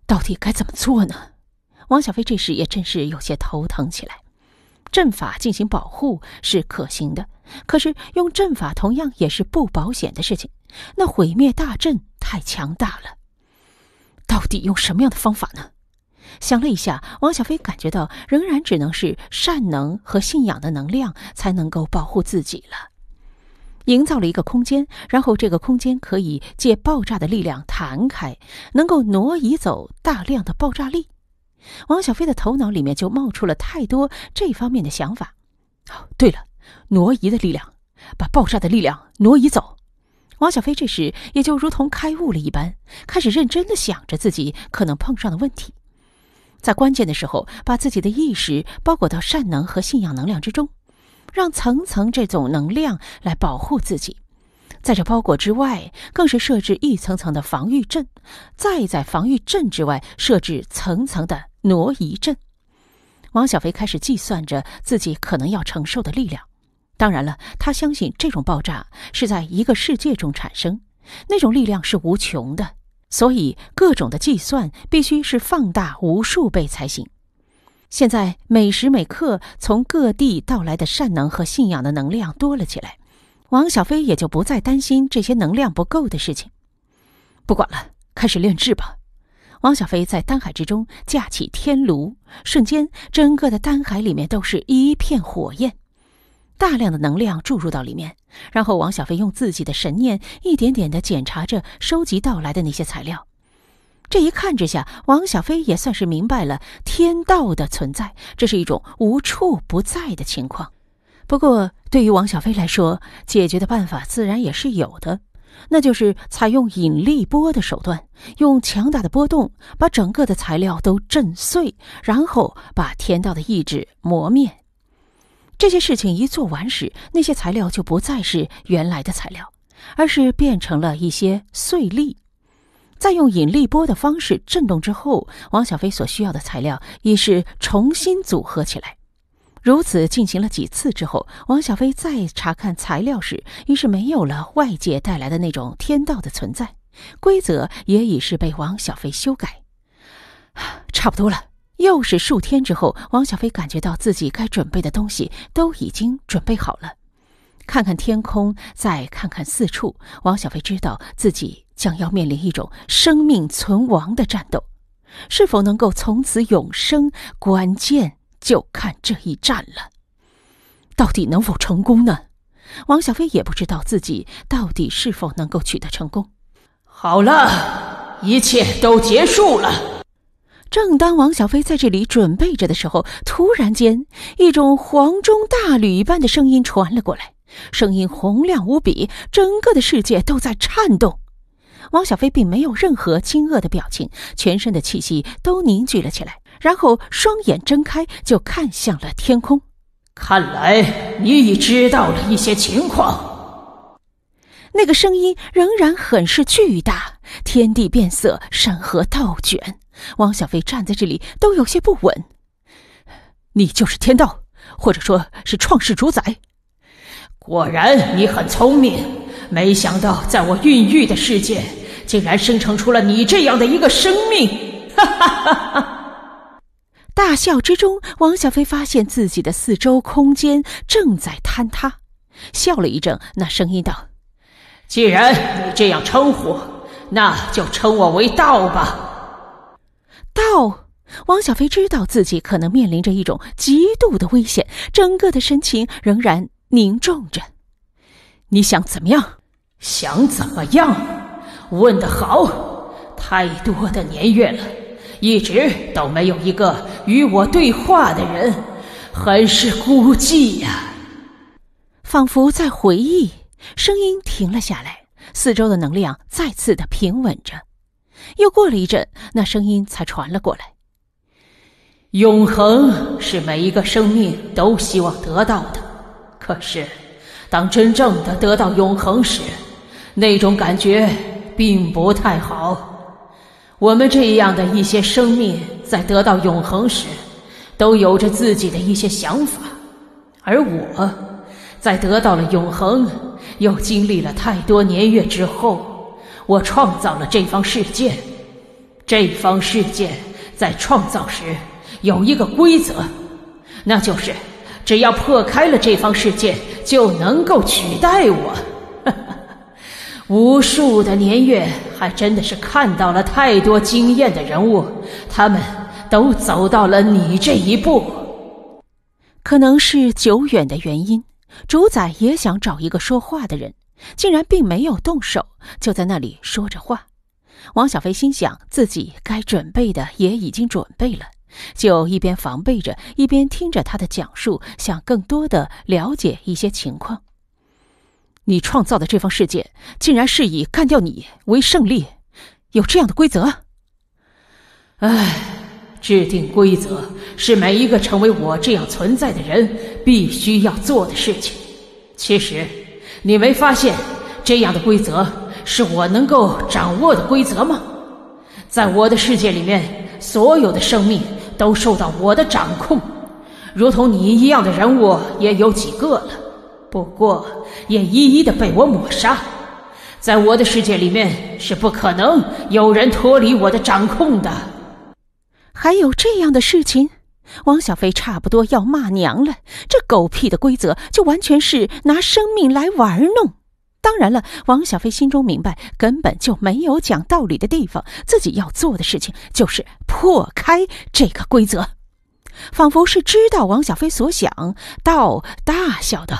到底该怎么做呢？王小飞这时也真是有些头疼起来。阵法进行保护是可行的，可是用阵法同样也是不保险的事情，那毁灭大阵太强大了。到底用什么样的方法呢？想了一下，王小飞感觉到仍然只能是善能和信仰的能量才能够保护自己了。营造了一个空间，然后这个空间可以借爆炸的力量弹开，能够挪移走大量的爆炸力。王小飞的头脑里面就冒出了太多这方面的想法。对了，挪移的力量，把爆炸的力量挪移走。王小飞这时也就如同开悟了一般，开始认真地想着自己可能碰上的问题。在关键的时候，把自己的意识包裹到善能和信仰能量之中，让层层这种能量来保护自己。在这包裹之外，更是设置一层层的防御阵，再在防御阵之外设置层层的挪移阵。王小飞开始计算着自己可能要承受的力量。当然了，他相信这种爆炸是在一个世界中产生，那种力量是无穷的，所以各种的计算必须是放大无数倍才行。现在每时每刻从各地到来的善能和信仰的能量多了起来，王小飞也就不再担心这些能量不够的事情。不管了，开始炼制吧。王小飞在丹海之中架起天炉，瞬间整个的丹海里面都是一片火焰，大量的能量注入到里面，然后王小飞用自己的神念一点点地检查着收集到来的那些材料。这一看之下，王小飞也算是明白了天道的存在，这是一种无处不在的情况。不过对于王小飞来说，解决的办法自然也是有的，那就是采用引力波的手段，用强大的波动把整个的材料都震碎，然后把天道的意志磨灭。这些事情一做完时，那些材料就不再是原来的材料，而是变成了一些碎粒。再用引力波的方式震动之后，王小飞所需要的材料已是重新组合起来。如此进行了几次之后，王小飞再查看材料时，已是没有了外界带来的那种天道的存在，规则也已是被王小飞修改。差不多了。又是数天之后，王小飞感觉到自己该准备的东西都已经准备好了。看看天空，再看看四处，王小飞知道自己将要面临一种生命存亡的战斗，是否能够从此永生，关键就看这一战了。到底能否成功呢？王小飞也不知道自己到底是否能够取得成功。 好了，一切都结束了。 正当王小飞在这里准备着的时候，突然间一种黄钟大吕般的声音传了过来，声音洪亮无比，整个的世界都在颤动。王小飞并没有任何惊愕的表情，全身的气息都凝聚了起来，然后双眼睁开，就看向了天空。 看来你已知道了一些情况。 那个声音仍然很是巨大，天地变色，山河倒卷。王小飞站在这里都有些不稳。你就是天道，或者说是创世主宰。 果然你很聪明，没想到在我孕育的世界竟然生成出了你这样的一个生命。哈哈哈哈！ 大笑之中，王小飞发现自己的四周空间正在坍塌，笑了一阵，那声音道： 既然你这样称呼，那就称我为道吧。 道，王小飞知道自己可能面临着一种极度的危险，整个的神情仍然凝重着。你想怎么样？ 想怎么样？问得好！太多的年月了，一直都没有一个与我对话的人，很是孤寂呀。 仿佛在回忆，声音停了下来，四周的能量再次的平稳着。又过了一阵，那声音才传了过来。 永恒是每一个生命都希望得到的，可是当真正的得到永恒时，那种感觉并不太好。我们这样的一些生命在得到永恒时，都有着自己的一些想法，而我在得到了永恒，又经历了太多年月之后，我创造了这方世界。 这方世界在创造时有一个规则，那就是只要破开了这方世界，就能够取代我。无数的年月，还真的是看到了太多惊艳的人物，他们都走到了你这一步。 可能是久远的原因，主宰也想找一个说话的人，竟然并没有动手，就在那里说着话。王小飞心想，自己该准备的也已经准备了，就一边防备着，一边听着他的讲述，想更多的了解一些情况。你创造的这方世界竟然是以干掉你为胜利，有这样的规则？ 制定规则是每一个成为我这样存在的人必须要做的事情。其实你没发现这样的规则是我能够掌握的规则吗？在我的世界里面，所有的生命都受到我的掌控，如同你一样的人物也有几个了，不过也一一的被我抹杀。在我的世界里面，是不可能有人脱离我的掌控的。 还有这样的事情？王小飞差不多要骂娘了，这狗屁的规则就完全是拿生命来玩弄。当然了，王小飞心中明白，根本就没有讲道理的地方，自己要做的事情就是破开这个规则。仿佛是知道王小飞所想，道大笑道：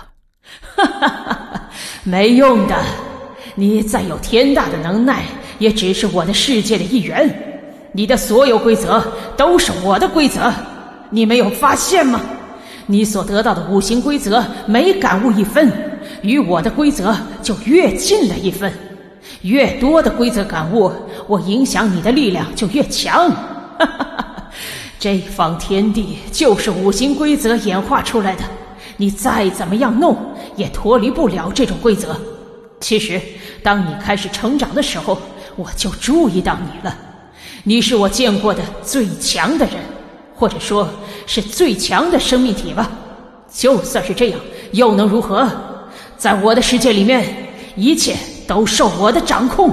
没用的，你再有天大的能耐，也只是我的世界的一员。你的所有规则都是我的规则，你没有发现吗？你所得到的五行规则每感悟一分，与我的规则就越近了一分。越多的规则感悟，我影响你的力量就越强。这方天地就是五行规则演化出来的，你再怎么样弄也脱离不了这种规则。其实当你开始成长的时候，我就注意到你了。你是我见过的最强的人，或者说是最强的生命体吧。就算是这样，又能如何？在我的世界里面，一切都受我的掌控。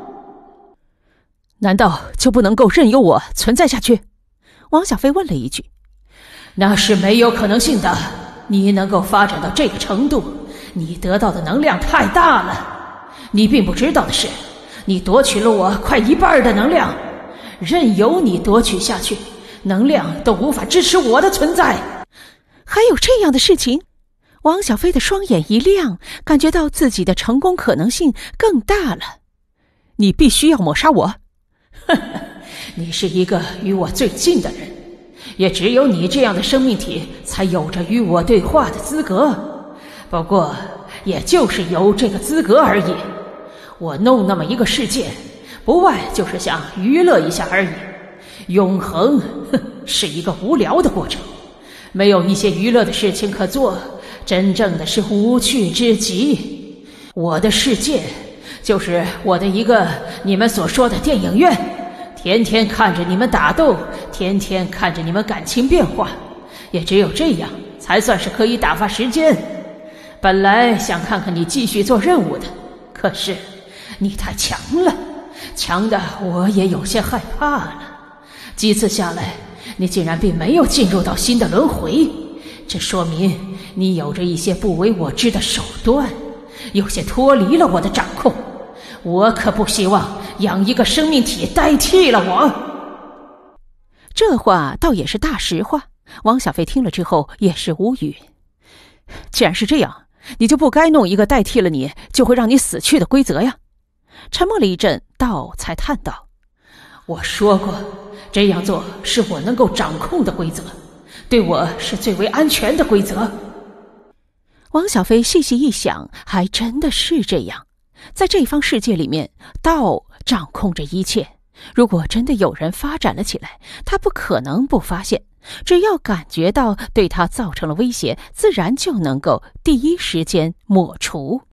难道就不能够任由我存在下去？王小飞问了一句。 那是没有可能性的，你能够发展到这个程度，你得到的能量太大了。你并不知道的是，你夺取了我快一半的能量，任由你夺取下去，能量都无法支持我的存在。 还有这样的事情？王小飞的双眼一亮，感觉到自己的成功可能性更大了。你必须要抹杀我。 你是一个与我最近的人，也只有你这样的生命体才有着与我对话的资格。不过也就是有这个资格而已。我弄那么一个世界，不外就是想娱乐一下而已。永恒是一个无聊的过程，没有一些娱乐的事情可做，真正的是无趣之极。我的世界就是我的一个你们所说的电影院，天天看着你们打斗，天天看着你们感情变化，也只有这样才算是可以打发时间。本来想看看你继续做任务的，可是你太强了，强的我也有些害怕了。几次下来，你竟然并没有进入到新的轮回，这说明你有着一些不为我知的手段，有些脱离了我的掌控。我可不希望养一个生命体代替了我。 这话倒也是大实话，王小飞听了之后也是无语。既然是这样，你就不该弄一个代替了你就会让你死去的规则呀。沉默了一阵，道才叹道： 我说过，这样做是我能够掌控的规则，对我是最为安全的规则。 王小飞细细一想，还真的是这样。在这方世界里面，道掌控着一切，如果真的有人发展了起来，他不可能不发现，只要感觉到对他造成了威胁，自然就能够第一时间抹除。